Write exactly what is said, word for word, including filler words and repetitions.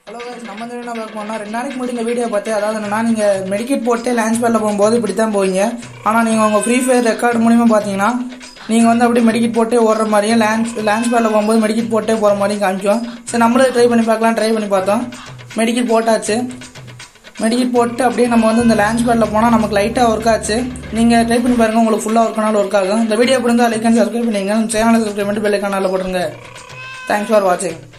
Hello guys, நம்ம வந்து என்ன பார்க்க போறோம்னா ரெண்டு நாளைக்கு முன்னாடி இந்த வீடியோ பார்த்து, அதாவது என்னன்னா நீங்க மெடிக்கெட் போட்டு லான்ச் பேட்ல போகும்போது இப்படி தான் போவீங்க. ஆனா நீங்க உங்க ஃப்ரீ ஃபயர் ரெக்கார்ட் மூலமா பாத்தீங்கன்னா நீங்க வந்து அப்படியே மெடிக்கெட் போட்டு ஓடுற மாதிரியும் லான்ச் லான்ச் பேட்ல போகும்போது மெடிக்கெட் போட்டே போற மாதிரியும் காமிக்கும். சரி, நம்மளே ட்ரை பண்ணி பார்க்கலாம். ட்ரை பண்ணி பார்த்தோம். மெடிக்கெட் போட்டாச்சு. மெடிக்கெட் போட்டு அப்படியே நம்ம வந்து இந்த லான்ச் பேட்ல போனா நமக்கு லைட்டா ஒர்க் ஆச்சு. நீங்க ட்ரை பண்ணி பாருங்க, உங்களுக்கு ஃபுல்லா ஒர்க் ஆனாலும் ஒர்க் ஆகும். இந்த வீடியோ பிடிச்சா லைக் அண்ட் சப்ஸ்கிரைப் பண்ணுங்க. சேனலை சப்ஸ்கிரைப் பண்ணிட்டு பெல் ஐகான் ஆல்ல போடுங்க. தேங்க்ஸ் ஃபார் வாட்சிங்.